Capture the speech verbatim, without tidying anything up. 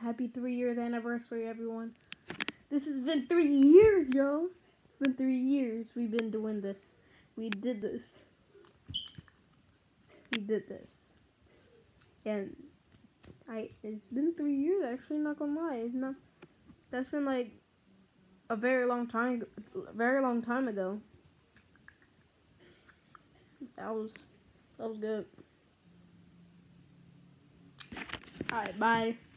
Happy three years anniversary, everyone. This has been three years, yo. It's been three years we've been doing this. We did this. We did this. And I it's been three years actually, not gonna lie. It's not that's been like a very long time very long time ago. That was that was good. Alright, bye.